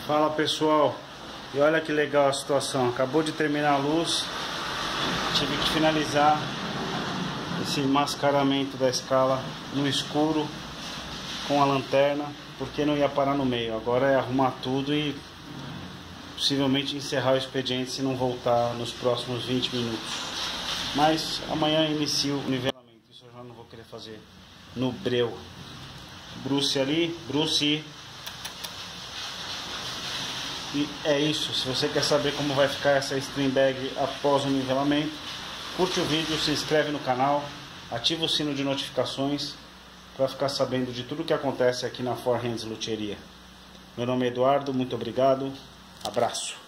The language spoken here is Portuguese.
Fala pessoal, e olha que legal a situação, acabou de terminar a luz, tive que finalizar esse mascaramento da escala no escuro com a lanterna, porque não ia parar no meio. Agora é arrumar tudo e possivelmente encerrar o expediente se não voltar nos próximos 20 minutos. Mas amanhã inicio o nivelamento, isso eu já não vou querer fazer no breu. Bruce ali, Bruce. E é isso. Se você quer saber como vai ficar essa stream bag após o nivelamento, curte o vídeo, se inscreve no canal, ativa o sino de notificações para ficar sabendo de tudo que acontece aqui na Four Hands Luthieria. Meu nome é Eduardo, muito obrigado, abraço.